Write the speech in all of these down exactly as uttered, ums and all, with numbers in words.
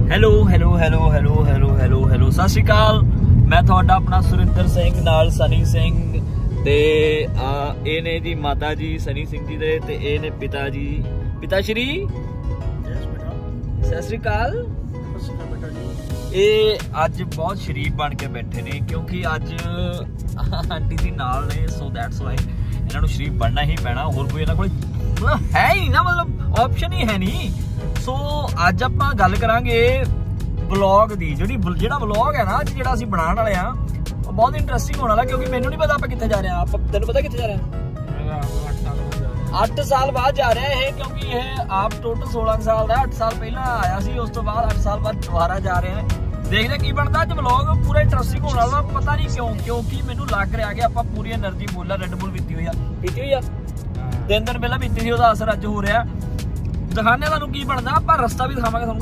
Hello hello hello hello hello hello hello ਸਤਿ ਸ਼੍ਰੀ ਅਕਾਲ। ਮੈਂ ਤੁਹਾਡਾ ਆਪਣਾ ਸੁਰਿੰਦਰ ਸਿੰਘ ਨਾਲ ਸਨੀ ਸਿੰਘ ਤੇ ਆ ਇਹ ਨੇ ਜੀ ਮਾਤਾ ਜੀ ਸਨੀ ਸਿੰਘ ਜੀ ਦੇ ਤੇ ਇਹ ਨੇ ਪਿਤਾ ਜੀ ਪਿਤਾ ਸ਼੍ਰੀ ਸਤਿ ਸ਼੍ਰੀ ਅਕਾਲ। ਇਹ ਅੱਜ ਬਹੁਤ ਸ਼ਰੀਫ ਬਣ ਕੇ ਬੈਠੇ ਨੇ ਕਿਉਂਕਿ ਅੱਜ ਆਂਟੀ ਜੀ ਨਾਲ ਨੇ ਸੋ ਦੈਟਸ ਵਾਈ ਇਹਨਾਂ ਨੂੰ ਸ਼ਰੀਫ ਬਣਨਾ ਹੀ ਪੈਣਾ। ਹੋਰ ਕੋਈ ਇਹਨਾਂ ਕੋਲ ਮਤਲਬ ਹੈ ਹੀ ਨਾ ਮਤਲਬ ਆਪਸ਼ਨ ਹੀ ਹੈ ਨਹੀਂ। ਸੋ ਅੱਜ ਆਪਾਂ ਗੱਲ ਕਰਾਂਗੇ ਵਲੌਗ ਦੀ ਜਿਹੜੀ ਜਿਹੜਾ ਵਲੌਗ ਹੈ ਨਾ ਅੱਜ ਜਿਹੜਾ ਅਸੀਂ ਬਣਾਉਣ ਵਾਲੇ ਆ ਉਹ ਬਹੁਤ ਇੰਟਰਸਟਿੰਗ ਹੋਣ ਵਾਲਾ ਕਿਉਂਕਿ ਮੈਨੂੰ ਨਹੀਂ ਪਤਾ ਆਪਾਂ ਕਿੱਥੇ ਜਾ ਰਹੇ ਆ। ਆਪਾਂ ਤੈਨੂੰ ਪਤਾ ਕਿੱਥੇ ਜਾ ਰਹੇ ਆ? ਅੱਠ ਸਾਲ ਬਾਅਦ ਜਾ ਰਿਹਾ ਇਹ ਕਿਉਂਕਿ ਇਹ ਆਪ ਟੋਟਲ सोलह ਸਾਲ ਦਾ ਅੱਠ ਸਾਲ ਪਹਿਲਾਂ ਆਇਆ ਸੀ ਉਸ ਤੋਂ ਬਾਅਦ ਅੱਠ ਸਾਲ ਬਾਅਦ ਦੁਬਾਰਾ ਜਾ ਰਿਹਾ। ਦੇਖਦੇ ਕੀ ਬਣਦਾ ਅੱਜ ਵਲੌਗ ਪੂਰਾ ਇੰਟਰਸਟਿੰਗ ਹੋਣ ਵਾਲਾ ਪਤਾ ਨਹੀਂ ਕਿਉਂ ਕਿਉਂਕਿ ਮੈਨੂੰ ਲੱਗ ਰਿਹਾ ਕਿ ਆਪਾਂ ਪੂਰੀ એનર્ਜੀ ਬੋਲਾ ਰੈਡ ਬੁੱਲ ਪੀਤੀ ਹੋਈ ਆ ਪੀਤੀ ਹੋਈ ਆ ਤਿੰਨ ਦਿਨ ਪਹਿਲਾਂ ਪੀਤੀ ਸੀ ਉਹਦਾ ਅਸਰ ਅੱਜ ਹੋ ਰਿਹਾ। ਦਿਖਾਣੇ ਤੁਹਾਨੂੰ ਕੀ ਬਣਦਾ ਆਪਾਂ ਰਸਤਾ ਵੀ ਦਿਖਾਵਾਂਗੇ ਤੁਹਾਨੂੰ।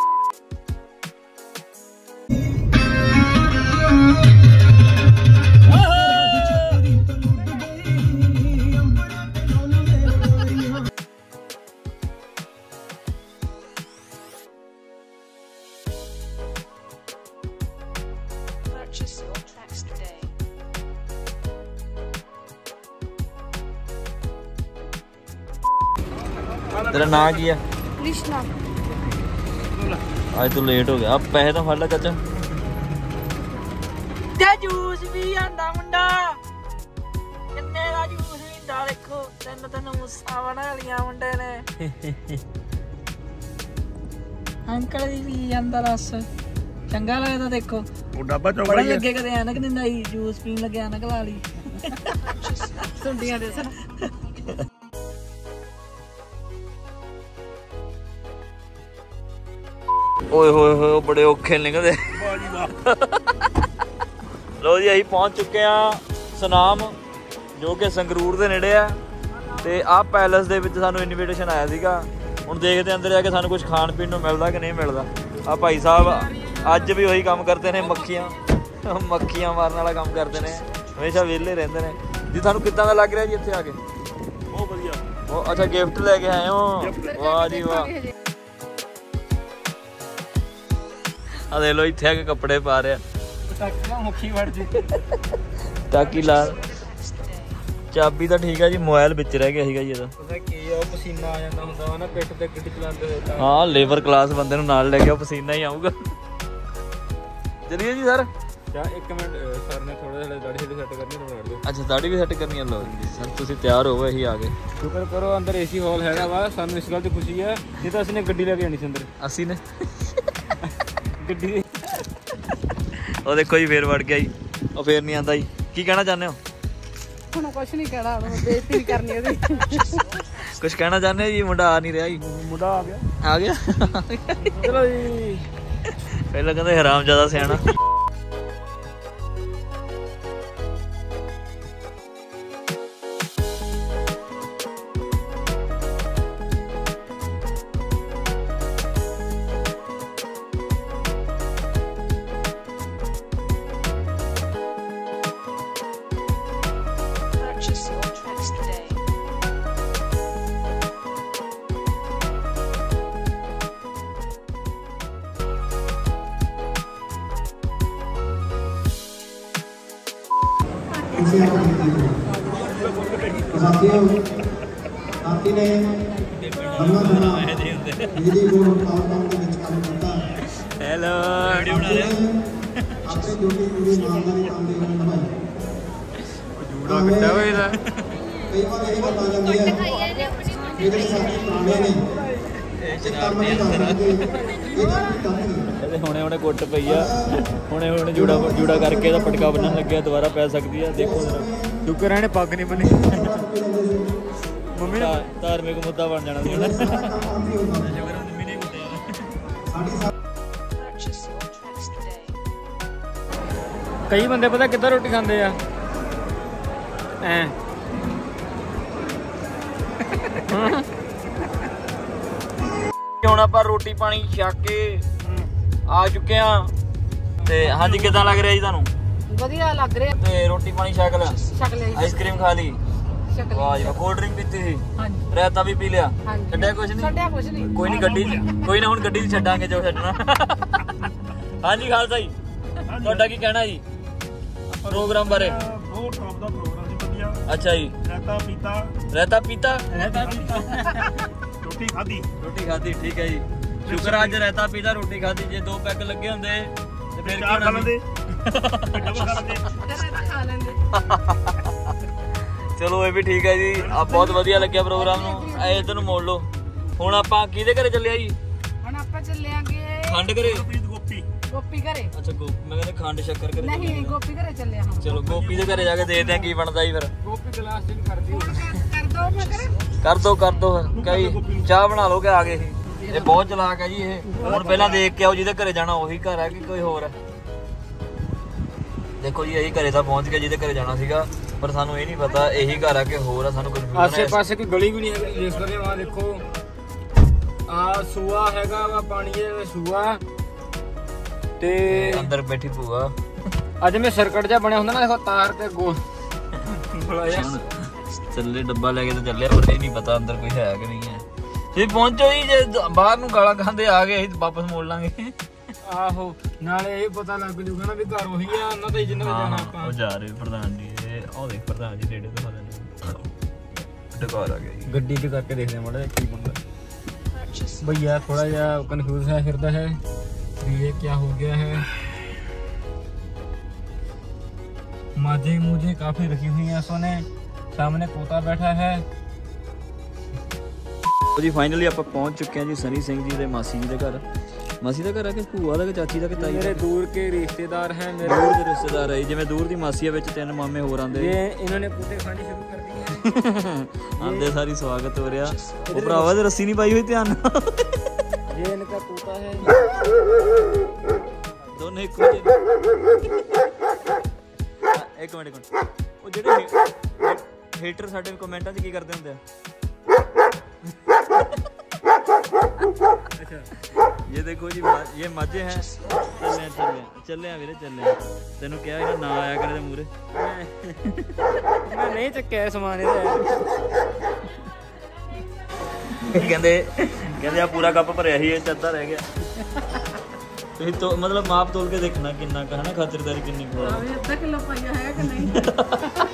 तेरा नाम की है? कृष्णा। आज तो लेट हो गया। अब पैसे तो फड़ ला चाचा। ते जूस भी आंदा मुंडा किन्ने दा जूस पींदा देखो तीन तीन मुस्सा बना लिया मुंडे ने। अंकल भी पी जांदा रस चंगा लगदा देखो ओ डब्बा चौड़ा बड़ा लगे कदे ऐनक दिंदा ही जूस पीन लगे ऐनक ला ली सुंडियां दे सर। ओए होए होए बड़े औखे निकलदे। लो जी असीं पहुंच चुके हैं सुनाम जो कि संगरूर दे नेड़े है ते आ पैलेस दे विच सानू इनविटेशन आया सीगा। हुण देखदे अंदर जाके सानू कुछ खाण पीण नूं मिलदा कि नहीं मिलदा। आ भाई साहब अज भी वही काम करते ने मक्खियां मक्खियां मारन वाला काम करते ने हमेशा वेले रहिंदे ने जी। थानू किदां दा लग रिहा जी इत्थे आके? बहुत वधिया। ओ अच्छा गिफ्ट लेके आए हो वाह जी वाह। आ देख लो इत्थे आके कपड़े पा रहे मुखी वड़ जी टाकी ला चाबी तो ठीक है जी मोबाइल बिच रह गया सीगा जी ਇਹਦਾ ਪਤਾ ਕੀ ਆ ਪਸੀਨਾ ਆ ਜਾਂਦਾ ਹੁੰਦਾ ਵਾ ਨਾ ਪਿੱਠ ਤੇ ਗੱਡੀ ਚਲਾਉਂਦੇ ਹੋਏ। ਹਾਂ ਲੇਬਰ ਕਲਾਸ ਬੰਦੇ ਨੂੰ ਨਾਲ ਲੈ ਕੇ ਪਸੀਨਾ ਹੀ ਆਊਗਾ। ਚਲਿਏ ਜੀ ਸਰ ਚਾ ਇੱਕ ਮਿੰਟ ਸਰ ਨੇ ਥੋੜਾ ਜਿਹਾ ਦਾੜੀ ਸੈੱਟ ਕਰਨੀ ਹੈ ਦਿਓ। ਅੱਛਾ ਦਾੜੀ ਵੀ ਸੈੱਟ ਕਰਨੀ ਹੈ। ਲਓ ਜੀ ਸਰ ਤੁਸੀਂ ਤਿਆਰ ਹੋਵੋ ਅਸੀਂ ਆ ਗਏ। ਸ਼ੁਕਰ ਕਰੋ ਅੰਦਰ ਏਸੀ ਹਾਲ ਹੈਗਾ ਵਾ ਸਾਨੂੰ ਇਸ ਗੱਲ ਦੀ ਖੁਸ਼ੀ ਹੈ ਨਹੀਂ ਤਾਂ ਅਸੀਂ ਨੇ ਗੱਡੀ ਲੈ ਕੇ ਜਾਣੀ ਸੀ ਅੰਦਰ। ਅਸੀਂ ਨੇ ਗੱਡੀ ਉਹ ਦੇਖੋ ਜੀ ਫੇਰ ਵੜ ਗਿਆ ਜੀ ਉਹ ਫੇਰ ਨਹੀਂ ਆਂਦਾ ਜੀ। ਕੀ ਕਹਿਣਾ ਚਾਹੁੰਦੇ ਹੋ? ਹੁਣ ਕੁਛ ਨਹੀਂ ਕਹਿਣਾ ਬੇਇੱਜ਼ਤੀ ਕਰਨੀ ਉਹਦੀ। ਕੁਛ ਕਹਿਣਾ ਚਾਹੁੰਦੇ ਜੀ? ਮੁੰਡਾ ਆ ਨਹੀਂ ਰਿਹਾ ਜੀ। ਮੁੰਡਾ ਆ ਗਿਆ ਆ ਗਿਆ ਚਲੋ ਜੀ। ਪਹਿਲਾਂ ਕਹਿੰਦੇ ਹਰਾਮ ਜ਼ਿਆਦਾ ਸਿਆਣਾ। साथियों साथी ने बना बना बिजली बोर्ड पावर काम के ਵਿੱਚ ਕੰਮ ਕੀਤਾ। ਹੈਲੋ ਵੀਡੀਓ ਬਣਾ ਰਿਹਾ ਆਪਣੀ ਡਿਊਟੀ ਪੂਰੀ ਇਮਾਨਦਾਰੀ ਕੰਮ ਦੇ ਨਾਲ ਨਿਭਾਈ। ਜੂੜਾ ਕੱਟਿਆ ਹੋਇਆ ਇਹਦਾ ਕਈ ਵਾਰ ਇਹ ਗੱਲ ਆ ਜਾਂਦੀ ਹੈ ਜਿਹੜੇ ਸਾਥੀ ਪੁਰਾਣੇ ਨੇ ਇਹ ਕੰਮ ਨਹੀਂ ਕਰਦੇ ਇਹਦਾ ਕੀ ਕੰਮ ਨਹੀਂ। ਇਹਦੇ ਹੁਣੇ ਹੁਣੇ ਕੁੱਟ ਪਈ ਆ ਹੁਣੇ ਹੁਣੇ ਜੂੜਾ ਜੂੜਾ ਕਰਕੇ ਇਹਦਾ ਪਟਕਾ ਬੰਨਣ ਲੱਗਿਆ ਦੁਬਾਰਾ ਪੈ ਸਕਦੀ ਆ। ਦੇਖੋ ਜਰਾ ਸ਼ੁਕਰ ਹੈ ਇਹਨੇ ਪੱਗ ਨਹੀਂ ਬੰਨੀ। ਮੰਮੀ ਨੇ ਧਾਰਮਿਕ ਮੁੱਦਾ ਬਣ ਜਾਣਾ ਸੀ ਉਹਨੇ। ਸ਼ੁਕਰ ਮੰਮੀ ਨੇ ਕੁੱਟਿਆ। ਕਈ ਬੰਦੇ ਪਤਾ ਕਿੱਦਾਂ ਰੋਟੀ ਖਾਂਦੇ ਆ ਐ ਹੁਣ ਆਪਾਂ ਰੋਟੀ ਪਾਣੀ ਛਕ ਕੇ ਆ ਚੁੱਕੇ ਆ ਤੇ ਹਾਂਜੀ ਕਿੱਦਾਂ ਲੱਗ ਰਿਹਾ ਜੀ ਤੁਹਾਨੂੰ? ਵਧੀਆ ਲੱਗ ਰਿਹਾ। ਤੇ ਰੋਟੀ ਪਾਣੀ ਛਕ ਲਿਆ? ਛਕ ਲਿਆ। ਆਈਸਕ੍ਰੀਮ ਖਾ ਲਈ? ਛਕ ਲਈ। ਵਾਹ ਜੀ ਕੋਲਡ ਡਰਿੰਕ ਪੀਤੀ ਸੀ? ਹਾਂਜੀ। ਰਾਇਤਾ ਵੀ ਪੀ ਲਿਆ? ਹਾਂਜੀ। ਛੱਡਿਆ ਕੁਝ ਨਹੀਂ? ਛੱਡਿਆ ਕੁਝ ਨਹੀਂ। ਕੋਈ ਨਹੀਂ ਗੱਡੀ ਕੋਈ ਨਾ ਹੁਣ ਗੱਡੀ 'ਚ ਛੱਡਾਂਗੇ ਜੋ ਛੱਡਣਾ। ਹਾਂਜੀ ਖਾਲਸਾ ਜੀ, ਤੁਹਾਡਾ ਕੀ ਕਹਿਣਾ ਜੀ ਪ੍ਰੋਗਰਾਮ ਬਾਰੇ? ਬਹੁਤ ਟੌਪ ਦਾ ਪ੍ਰੋਗਰਾਮ ਸੀ, ਵਧੀਆ। ਅੱਛਾ ਜੀ। ਰਹਿਤਾ ਪੀਤਾ ਰਹਿਤਾ ਪੀਤਾ ਰਹਿਤਾ ਪੀਤਾ ਰੋਟੀ ਖਾਧੀ ਰੋਟੀ ਖਾਧੀ, ਠੀਕ ਹੈ ਜੀ। ਸ਼ੁਕਰ ਅੱਜ ਰਹਿਤਾ ਪੀਤਾ ਰੋਟੀ ਖਾਧੀ। ਜੇ ਦੋ ਪੈਗ ਲੱਗੇ ਹੁੰਦੇ ਤੇ ਫਿਰ ਚਾਰ ਖਾ ਲੈਂਦੇ, ਡਬਲ ਖਾ ਲੈਂਦੇ। ਖਾ ਲੈਂਦੇ। ਚਲੋ ਇਹ ਵੀ ਠੀਕ ਹੈ ਜੀ। ਆ ਬਹੁਤ ਵਧੀਆ ਲੱਗਿਆ ਪ੍ਰੋਗਰਾਮ ਨੂੰ। ਐ ਇਧਰ ਨੂੰ ਮੋੜ ਲਓ। ਹੁਣ ਆਪਾਂ ਕਿਹਦੇ ਘਰੇ ਚੱਲਿਆ ਜੀ? ਹੁਣ ਆਪਾਂ ਚੱਲਿਆਂਗੇ ਖੰਡ ਘਰੇ। ਗੋਪੀ ਗੋਪੀ ਘਰੇ। ਅੱਛਾ ਗੋ ਮੈਂ ਕਹਿੰਦਾ ਖੰਡ ਸ਼ੱਕਰ ਘਰੇ। ਨਹੀਂ ਗੋਪੀ ਘਰੇ ਚੱਲਿਆ ਹਾਂ। ਚਲੋ ਗੋਪੀ ਦੇ ਘਰੇ ਜਾ ਕੇ ਦੇਖਦੇ ਆ ਕੀ ਬਣਦਾ ਜੀ। ਫਿਰ ਗੋਪੀ ਗਲਾਸ ਦਿਨ ਕਰਦੀ ਕਰ ਦੋ ਮੈਂ ਕਰੇ ਕਰ ਦੋ ਕਰ ਦੋ ਫਿਰ ਕਈ ਚਾਹ ਬਣਾ ਲਓ ਕਿ ਆ ਗਏ ਸੀ। ਇਹ ਬਹੁਤ ਚਲਾਕ ਹੈ ਜੀ ਇਹ। ਹੁਣ ਪਹਿਲਾਂ ਦੇਖ ਕੇ ਆਓ ਜਿਹਦੇ ਘਰੇ ਜਾਣਾ ਉਹੀ ਘਰ ਹੈ ਕਿ ਕੋਈ ਹੋਰ ਹੈ। ਦੇਖੋ ਜੀ ਇਹੀ ਘਰੇ ਤਾਂ ਪਹੁੰਚ ਗਿਆ ਜਿਹਦੇ ਘਰੇ ਜਾਣਾ ਸੀਗਾ, ਪਰ ਸਾਨੂੰ ਇਹ ਨਹੀਂ ਪਤਾ ਇਹੀ ਘਰ ਆ ਕਿ ਹੋਰ ਆ। ਸਾਨੂੰ ਕਨਫਿਊਜ਼ਨ ਹੈ। ਆਸੇ ਪਾਸੇ ਕੋਈ ਗਲੀ ਵੀ ਨਹੀਂ ਹੈਗੀ। ਦੇਖ ਸਕਦੇ ਆ ਦੇਖੋ ਆ ਸੂਆ ਹੈਗਾ ਵਾ, ਪਾਣੀ ਦੇ ਸੂਆ ਤੇ ਅੰਦਰ ਬੈਠੀ ਭੂਆ। ਅੱਜ ਮੈਂ ਸਰਕਟ ਜਿਹਾ ਬਣਿਆ ਹੁੰਦਾ ਨਾ, ਦੇਖੋ ਤਾਰ ਤੇ ਗੋਲ ਚੱਲੇ ਡੱਬਾ ਲੈ ਕੇ ਤੇ ਚੱਲਿਆ, ਪਰ ਇਹ ਨਹੀਂ ਪਤਾ ਅੰਦਰ ਕੋਈ ਹੈ ਕਿ ਨਹੀਂ ਹੈ। ਤੁਸੀਂ ਪਹੁੰਚੋ ਜੀ, ਜੇ ਬਾਹਰ ਨੂੰ ਗਾਲਾਂ ਖਾਂਦੇ ਆ ਗਏ ਵਾਪਸ ਮੋੜ ਲਾਂਗੇ। ਆਹੋ ਨਾਲੇ ਇਹ ਪਤਾ ਲੱਗ ਜੂਗਾ ਨਾ ਵੀ ਘਰ ਉਹੀ ਆ ਉਹਨਾਂ ਦਾ ਜਿੰਨਾ ਜਾਣਾ ਆਪਾਂ। ਉਹ ਜਾ ਰਹੇ ਪ੍ਰਧਾਨ ਜੀ। ਇਹ ਉਹ ਦੇਖ ਪ੍ਰਧਾਨ ਜੀ ਰੇੜੇ ਤੇ ਖਾ ਲੈਂਦੇ। ਡਕਾਰ ਆ ਗਿਆ ਜੀ। ਗੱਡੀ ਤੇ ਕਰਕੇ ਦੇਖਦੇ ਮਾੜਾ ਜਿਹਾ ਕੀ ਬਣਦਾ। भैया थोड़ा जा कंफ्यूज है फिरता है ये क्या हो गया है। माजे मुझे काफी रखी हुई है सोने, सामने तोता बैठा है। जी फाइनली आप पहुंच चुके हैं जी सनी सिंह जी दे मासी जी दे घर। मासी का घर है कि भूआ का चाची का कि ताई? मेरे दूर के रिश्तेदार हैं। मेरे दूर के रिश्तेदार है जिवें दूर दी मासी विच तीन मामे होर आंदे। ये इन्होंने पूते खानी शुरू कर दी है। आंदे सारी स्वागत हो रहा। ओ भरावा ते रस्सी नहीं पाई हुई ध्यान नाल। ये इनका तोता है। दोनों एक मिनट एक मिनट ओ जेडे हेटर साडे कमेंटां च की करदे हुंदे आ। अच्छा ये देखो जी ये माझे हैं। चले चले चले वीरे चले। तेनू क्या इन्हें ना आया करे मूरे मैं नहीं चक्या समान कहते कहते आ पूरा कप भरिया ही अद्धा रह गया। ਤੁਸੀਂ तो मतलब माप तोल के देखना किन्ना का है ना खातिरदारी किन्नी को है। ਅੱਧਾ ਕਿਲੋ ਪਾਇਆ ਹੈ ਕਿ ਨਹੀਂ?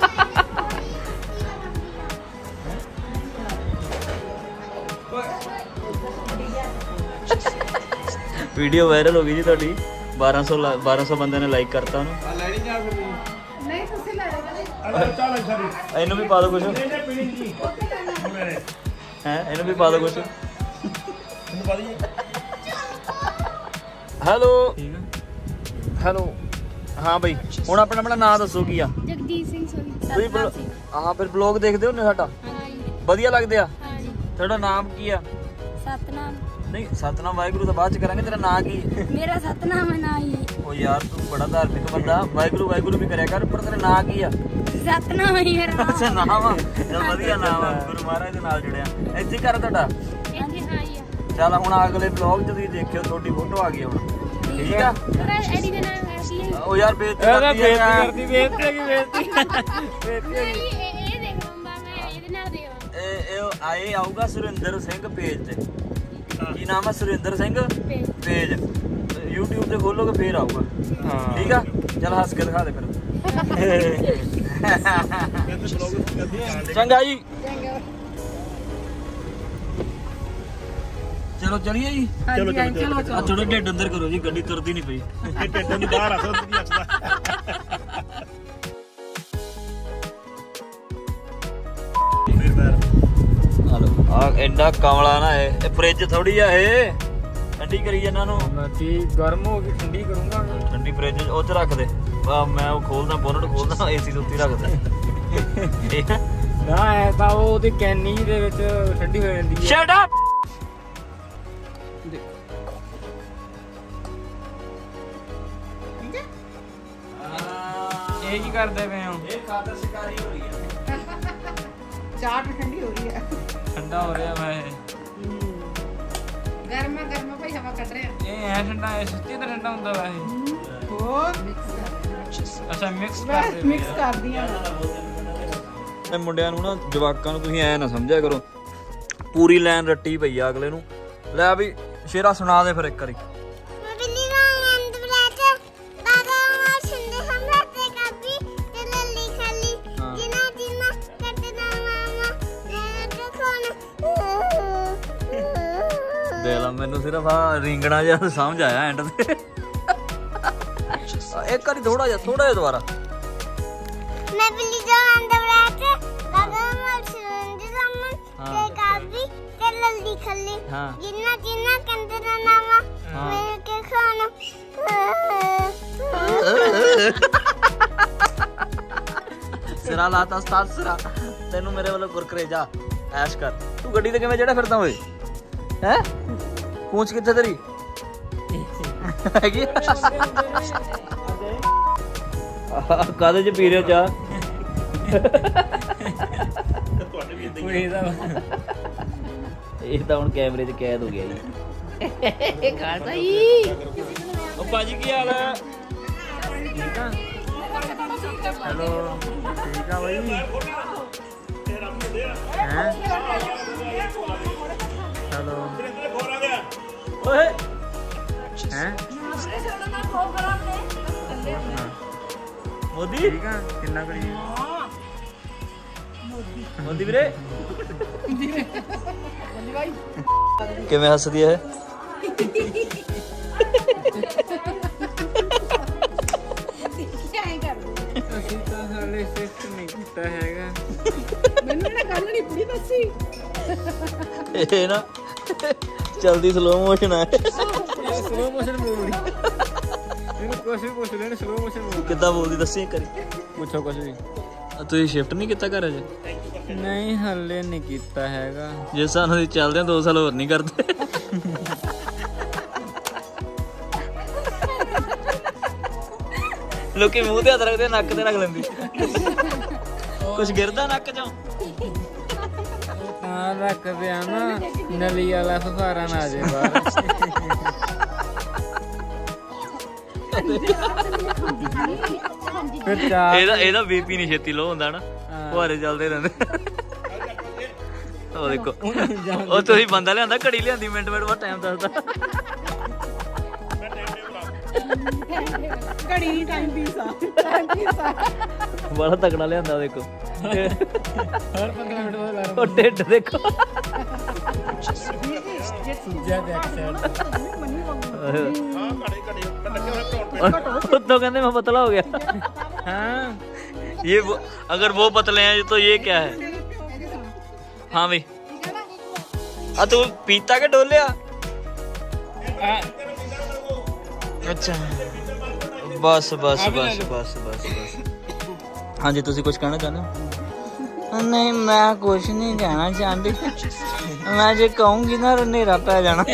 वीडियो वायरल हो गई जी ਤੁਹਾਡੀ। बारह सौ बारह सौ बंदे ने लाइक करता ਉਹਨੂੰ। ਲੈਣੀ ਜਾ ਫਿਰ ਨਹੀਂ ਤੁਸੀਂ ਲੈ ਲਓ। ਅਰੇ ਚਾਹ ਲੈ ਸਾਰੀ ਇਹਨੂੰ ਵੀ ਪਾ ਦਿਓ ਕੁਝ। ਨਹੀਂ ਨਹੀਂ ਪੀਣੀ ਨਹੀਂ ਮੇਰੇ ਹੈ ਇਹਨੂੰ ਵੀ ਪਾ ਦਿਓ ਕੁਝ। ਤੁਹਾਨੂੰ ਪਤਾ ਹੀ ਹੈ। ਹੈਲੋ ਠੀਕ ਹੈ। ਹੈਲੋ ਹਾਂ ਬਈ ਹੁਣ ਆਪਣਾ ਆਪਣਾ ਨਾਮ ਦੱਸੋ ਕੀ ਆ? ਜਗਦੀਪ ਸਿੰਘ ਸੋਨੀ। ਤੁਸੀਂ ਬਲੋ- ਹਾਂ ਫਿਰ ਬਲੌਗ ਦੇਖਦੇ ਹੁੰਦੇ ਸਾਡਾ? ਹਾਂਜੀ ਵਧੀਆ ਲੱਗਦੇ ਆ? ਹਾਂਜੀ। ਤੁਹਾਡਾ ਨਾਮ ਕੀ ਆ? ਸਤਨਾਮ। ਨਹੀਂ ਸਤਨਾਮ ਵਾਹਿਗੁਰੂ ਤਾਂ ਬਾਅਦ ਚ ਕਰਾਂਗੇ। ਤੇਰਾ ਨਾਂ ਕੀ? ਮੇਰਾ ਸਤਨਾਮ ਹੈ ਨਾ ਹੀ। ਉਹ ਯਾਰ ਤੂੰ ਬੜਾ ਧਾਰਮਿਕ ਬੰਦਾ, ਵਾਹਿਗੁਰੂ ਵਾਹਿਗੁਰੂ ਵੀ ਕਰਿਆ ਕਰ, ਪਰ ਤੇਰਾ ਨਾਂ ਕੀ ਆ? ਸਤਨਾਮ ਹੀ ਮੇਰਾ ਨਾਮ। ਅੱਛਾ ਨਾਮ ਆ। ਚਲ ਵਧੀਆ ਨਾਮ ਆ, ਗੁਰੂ ਮਹਾਰਾਜ ਦੇ ਨਾਲ ਜੁੜਿਆ। ਇੱਥੇ ਘਰ ਤੁਹਾਡਾ? ਹਾਂਜੀ ਹਾਂ ਜੀ। ਚੱਲ ਹੁਣ ਅਗਲੇ ਵਲੌਗ ਚ ਤੁਸੀਂ ਦੇਖਿਓ ਤੁਹਾਡੀ ਫੋਟੋ ਆ ਗਈ ਹੁਣ। ਠੀਕ ਆ? ਤੇਰਾ ਐਡੀ ਦਾ ਨਾਮ ਹੈ ਕੀ ਹੈ? ਉਹ ਯਾਰ ਬੇਇੱਜ਼ਤੀ ਇਹਦਾ ਕਰਦੀ ਬੇਇੱਜ਼ਤੀ ਆ। ਕਰਦੀ ਬੇਇੱਜ਼ਤੀ ਕੀ ਬੇਇੱਜ਼ਤੀ ਬੇਇੱਜ਼ਤੀ ਨਹੀਂ ਇਹ ਇਹ ਦੇਖ ਲੰਬਾ ਮੈਂ ਇਹਦੇ ਨਾਲ ਦੇ ਇਹ ਇਹ ਆਏ ਆਊਗਾ ਸੁਰਿੰਦਰ ਸਿੰਘ ਪੇਜ ਤੇ। ਕੀ ਨਾਮ ਆ? Surinder Singh page. Page YouTube ਤੇ ਖੋਲੋਗੇ ਫੇਰ ਆਊਗਾ। ਹਾਂ ਠੀਕ ਆ ਚੱਲ ਹੱਸ ਕੇ ਦਿਖਾ ਦੇ ਫਿਰ। ਚੰਗਾ ਜੀ ਚਲੋ ਚਲੀਏ ਜੀ। ਚਲੋ ਚਲੋ ਆ ਥੋੜਾ ਢਿੱਡ ਅੰਦਰ ਕਰੋ ਜੀ, ਗੱਡੀ ਤੁਰਦੀ ਨਹੀਂ ਪਈ। ਇਹ ਟੱਟਾਂ ਦੀ ਬਾਹਰ ਆ ਸਕਦੀ ਅੱਛਾ। ਫਿਰ ਬਾਹਰ ਹਲੋ ਆ ਐਡਾ ਕਮਲਾ ਨਾ ਇਹ ਫ੍ਰਿਜ ਥੋੜੀ ਆ ਇਹ ਠੰਡੀ ਕਰੀ ਇਹਨਾਂ ਨੂੰ। ਮੈਂ ਤੀ ਗਰਮ ਹੋ ਗਈ ਠੰਡੀ ਕਰੂੰਗਾ। ਠੰਡੀ ਫ੍ਰਿਜ ਉਹ ਚ ਰੱਖ ਦੇ। ਆ ਮੈਂ ਉਹ ਖੋਲਦਾ ਬੋਨਟ ਖੋਲਦਾ ਏਸੀ ਦੇ ਉੱਤੇ ਰੱਖ ਦੇ। ਠੀਕ ਆ ਨਾ ਐ ਤਾਂ ਉਹ ਉਹਦੀ ਕੈਨੀ ਦੇ ਵਿੱਚ ਠੰਡੀ ਹੋ ਜਾਂਦੀ ਹੈ। Shut up. ਇਹ ਕੀ ਕਰਦੇ ਪਏ ਹੋ? ਇਹ ਖਾਤਰ ਸ਼ਿਕਾਰੀ ਹੋ ਰਹੀ ਹੈ। ਚਾਟ ਠੰਡੀ ਹੋ ਰਹੀ ਹੈ। ਠੰਡਾ ਹੋ ਰਿਹਾ ਵਾ ਇਹ। ਗਰਮਾ ਗਰਮਾ ਭਾਈ ਹਵਾ ਕੱਢ ਰਿਹਾ। ਇਹ ਐ ਠੰਡਾ ਐ ਸੱਚੀ ਤਾਂ ਠੰਡਾ ਹੁੰਦਾ ਵਾ ਇਹ। ਹੋਰ ਮਿਕਸ ਅੱਛਾ ਮਿਕਸ ਕਰ ਕਰਦੇ ਮਿਕਸ ਕਰਦੀਆਂ। ਇਹ ਮੁੰਡਿਆਂ ਨੂੰ ਨਾ ਜਵਾਕਾਂ ਨੂੰ ਤੁਸੀਂ ਐ ਨਾ ਸਮਝਿਆ ਕਰੋ। ਪੂਰੀ ਲਾਈਨ ਰੱਟੀ ਪਈ ਆ ਅਗਲੇ ਨੂੰ। ਲੈ ਵੀ ਸ਼ੇਰਾ ਸੁਣਾ ਦੇ ਫਿਰ ਇੱਕ ਵਾਰੀ। सिर्फ आ रिंगना जहा समझ आया एंड ते एक बारी थोड़ा जा थोड़ा जा दोबारा मैं बिल्ली जो अंदर बैठ लगा मत सुन जमन ते गाबी ते लल्दी खल्ली जिन्ना जिन्ना कंदे दा नामा मैं के खाना सिरा लाता उस्ताद सिरा तेनू मेरे वालों कुरकुरे जा ऐश कर तू गड्डी ते किवें चढ़ा फिरदा ओए हैं पूंछ कित्थे तेरी हैगी कादे च पी रहे हो चाह ਇਹ ਤਾਂ ਹੁਣ ਕੈਮਰੇ 'ਚ ਕੈਦ ਹੋ ਗਿਆ ਜੀ ਖਾਲਸਾ ਜੀ ਉਹ ਭਾਜੀ ਕੀ ਹਾਲ ਹੈ ਠੀਕ ਆ ਹੈਲੋ ਠੀਕ ਆ ਬਾਈ ਹੈ ਹੈਲੋ ਓਏ ਹੈ ਮੋਦੀ ਠੀਕ ਆ ਕਿੰਨਾ ਕਰੀ ਮੋਦੀ ਵੀਰੇ ਕਿਵੇਂ ਹੱਸਦੀ ਹੈ ਅਸੀਂ ਤਾਂ ਹਾਲੇ ਸਿਸਟ ਨਹੀਂ ਕੀਤਾ ਹੈਗਾ ਮੈਨੂੰ ਨਾ ਗੱਲ ਨਹੀਂ ਪੂਰੀ ਦੱਸੀ ਇਹ ਨਾ ਚਲਦੀ ਸਲੋ ਮੋਸ਼ਨ ਹੈ ਸਲੋ ਮੋਸ਼ਨ ਬੋਲਦੀ ਇਹਨੂੰ ਕੁਛ ਵੀ ਪੁੱਛ ਲੈਣ ਸਲੋ ਮੋਸ਼ਨ ਬੋਲ ਕਿੱਦਾਂ ਬੋਲਦੀ ਦੱਸੀ ਇੱਕ ਵਾਰੀ ਪੁੱਛੋ ਕੁਛ ਵੀ ਤੁਸੀਂ ਸ਼ਿਫਟ ਨਹੀਂ ਕੀਤਾ ਘਰ ਅਜੇ ਨਹੀਂ ਹਾਲੇ ਨਹੀਂ ਕੀਤਾ ਹੈਗਾ ਜੇ ਸਾਨੂੰ ਦੀ ਚੱਲਦੇ ਆ ਦੋ ਸਾਲ ਹੋਰ ਨਹੀਂ ਕਰਦੇ ਲੋਕੀ ਮੂੰਹ ਤੇ ਹੱਥ ਰੱਖਦੇ ਨੱਕ ਤੇ ਰੱਖ ਲੈਂਦੀ ਕੁਝ ਗਿਰਦਾ ਨੱਕ ਚੋਂ ਤਾਂ ਰੱਖਦੇ ਆ ਨਾ ਨਲੀ ਵਾਲਾ ਫੁਹਾਰਾ ਨਾ ਆ ਜਾਏ ਬਾਹਰ ਫਿਰ ਚਾਹ ਇਹਦਾ ਇਹਦਾ ਬੀਪੀ ਨਹੀਂ ਛੇਤੀ ਲੋ ਹੁੰਦਾ ਨਾ ਫੁਹਾਰੇ ਚੱਲਦੇ ਰਹਿੰਦੇ ਉਹ ਦੇਖੋ ਉਹ ਤੁਸੀਂ ਬੰਦਾ ਲਿਆਂਦਾ ਘੜੀ ਲਿਆਂਦੀ ਮਿੰਟ ਮਿੰਟ ਬਾਅਦ ਟਾਈਮ ਦੱਸਦਾ ਘੜੀ ਨਹੀਂ ਟਾਈਮ ਪੀਸ ਆ ਟਾਈਮ ਪੀਸ ਆ ਬੜਾ ਤਕੜਾ ਲਿਆਂਦਾ ਦੇਖੋ ਹਰ ਪੰਦਰਾਂ ਮਿੰਟ ਬਾਅਦ ਅਲਾਰਮ ਉਹ ਢਿੱਡ ਦੇਖੋ ਸੁੱਜਿਆ ਤੇ ਐਕਸੈਂਟ तो कहते मैं पतला हो गया हाँ ये वो, अगर वो पतले हैं तो ये क्या है हाँ भाई आ तू पीता के डोलिया अच्छा बस बस बस बस बस बस हाँ जी तुसी कुछ कहना चाहते हो नहीं मैं कुछ नहीं कहना चाहती मैं जो कहूँगी ना नेरा पै जाना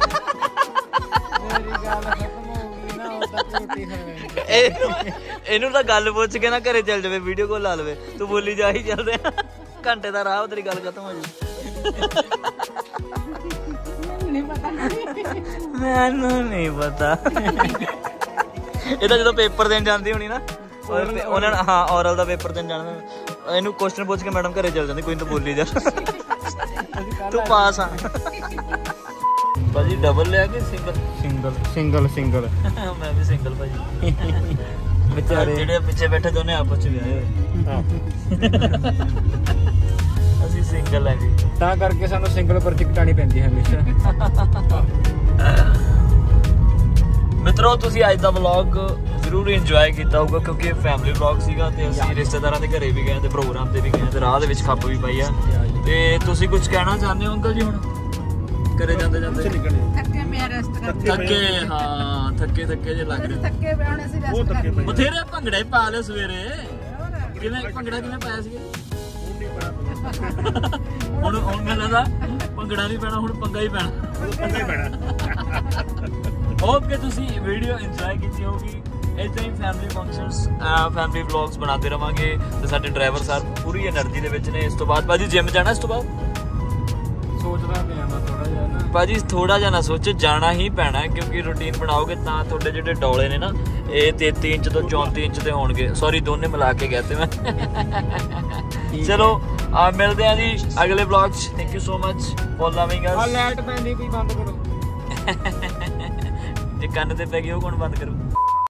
ਇਹਨੂੰ ਤਾਂ ਗੱਲ ਪੁੱਛ ਕੇ ਨਾ ਘਰੇ ਚੱਲ ਜਾਵੇ ਵੀਡੀਓ ਕਾਲ ਲਾ ਲਵੇ ਤੂੰ ਬੋਲੀ ਜਾ ਹੀ ਚੱਲਦੇ ਆ ਘੰਟੇ ਦਾ ਰਾਹ ਤੇਰੀ ਗੱਲ ਖਤਮ ਹੋ ਜੀ ਮੈਨੂੰ ਨਹੀਂ ਪਤਾ ਇਹ ਤਾਂ ਜਦੋਂ ਪੇਪਰ ਦੇਣ ਜਾਂਦੀ ਹੋਣੀ ਨਾ ਉਹਨਾਂ ਨੇ ਹਾਂ ਔਰਲ ਦਾ ਪੇਪਰ ਦੇਣ ਜਾਣਾ ਇਹਨੂੰ ਕੁਐਸਚਨ ਪੁੱਛ ਕੇ ਮੈਡਮ ਘਰੇ ਚੱਲ ਜਾਂਦੀ ਕੋਈ ਤਾਂ ਬੋਲੀ ਜਾ ਤੂੰ ਪਾਸ ਆ ਭਾਜੀ ਡਬਲ ਲਿਆ ਕਿ ਸਿੰਗਲ ਸਿੰਗਲ ਸਿੰਗਲ ਸਿੰਗਲ ਮੈਂ ਵੀ ਸਿੰਗਲ ਭਾਜੀ ਵਿਚਾਰੇ ਜਿਹੜੇ ਪਿੱਛੇ ਬੈਠੇ ਦੋਨੇ ਆਪਸ ਚ ਵਿਆਹੇ ਹੋਏ ਅਸੀਂ ਸਿੰਗਲ ਹੈਗੇ ਤਾਂ ਕਰਕੇ ਸਾਨੂੰ ਸਿੰਗਲ ਪਰ ਟਿਕਟਾਣੀ ਪੈਂਦੀ ਹੈ ਹਮੇਸ਼ਾ ਮਿੱਤਰੋ ਤੁਸੀਂ ਅੱਜ ਦਾ ਵਲੌਗ ਜ਼ਰੂਰ ਇੰਜੋਏ ਕੀਤਾ ਹੋਊਗਾ ਕਿਉਂਕਿ ਫੈਮਿਲੀ ਵਲੌਗ ਸੀਗਾ ਤੇ ਅਸੀਂ ਰਿਸ਼ਤੇਦਾਰਾਂ ਦੇ ਘਰੇ ਵੀ ਗਏ ਤੇ ਪ੍ਰੋਗਰਾਮ ਤੇ ਵੀ ਗਏ ਤੇ ਰਾਹ ਦੇ ਵਿੱਚ ਖੱਪ ਵੀ ਪਾਈ ਆ ਤੇ ਤੁਸੀਂ ਕੁਝ ਕਹਿਣਾ ਚਾਹੁੰਦੇ ਹੋ ਅੰਕਲ ਜੀ ਹੁਣ ਘਰੇ ਜਾਂਦੇ ਜਾਂਦੇ ਥੱਕੇ ਮੈਂ ਰੈਸਟ ਕਰਦੇ ਥੱਕੇ ਹਾਂ ਥੱਕੇ ਥੱਕੇ ਜੇ ਲੱਗ ਰਹੇ ਥੱਕੇ ਪਏ ਹੁਣ ਅਸੀਂ ਰੈਸਟ ਕਰਦੇ ਬਥੇਰੇ ਭੰਗੜੇ ਪਾ ਲਏ ਸਵੇਰੇ ਕਿਵੇਂ ਭੰਗੜਾ ਕਿਵੇਂ ਪਾਇਆ ਸੀ ਹੁਣ ਹੁਣ ਮੈਨੂੰ ਲੱਗਦਾ ਭੰਗੜਾ ਨਹੀਂ ਪੈਣਾ ਹੁਣ ਪੰਗਾ ਹੀ ਪੈਣਾ ਪੰਗਾ ਹੀ ਪੈਣਾ ਹੋਪ ਕਿ ਤੁਸੀਂ ਵੀਡੀਓ ਇੰਜੋਏ ਕੀਤੀ ਹੋਊਗੀ ਇਦਾਂ ਹੀ ਫੈਮਿਲੀ ਫੰਕਸ਼ਨਸ ਫੈਮਿਲੀ ਵਲੌਗਸ ਬਣਾਉਂਦੇ ਰਵਾਂਗੇ ਤੇ ਸਾਡੇ ਡਰਾਈਵਰ ਸਾਹਿਬ ਪੂਰੀ એનર્ਜੀ ਦੇ ਵਿੱਚ ਨੇ ਇਸ ਤੋਂ ਬਾਅਦ ਭਾਜੀ ਜਿਮ ਜਾਣਾ ਇਸ ਤੋਂ ਬਾਅਦ ਸੋਚਦਾ ਪਿਆ ਮੈਂ ਥੋੜਾ ਜਿਹਾ ਨਾ ਭਾਜੀ ਥੋੜਾ ਜਿਹਾ ਨਾ ਸੋਚੋ ਜਾਣਾ ਹੀ ਪੈਣਾ ਕਿਉਂਕਿ ਰੂਟੀਨ ਬਣਾਓਗੇ ਤਾਂ ਤੁਹਾਡੇ ਜਿਹੜੇ ਡੋਲੇ ਨੇ ਨਾ ਇਹ ਤੇਤੀ ਇੰਚ ਤੋਂ ਚੌਂਤੀ ਇੰਚ ਤੇ ਹੋਣਗੇ ਸੌਰੀ ਦੋਨੇ ਮਿਲਾ ਕੇ ਕਹਤੇ ਮੈਂ ਚਲੋ ਆ ਮਿਲਦੇ ਆ ਜੀ ਅਗਲੇ ਵਲੌਗ 'ਚ thank you so much for loving us ਆ ਲਾਈਟ ਪੈਂਦੀ ਕੋਈ ਬੰਦ ਕਰੋ ਜੇ ਕੰਨ ਤੇ ਪੈ ਗਈ ਉਹ ਕੌਣ ਬੰਦ ਕਰੂ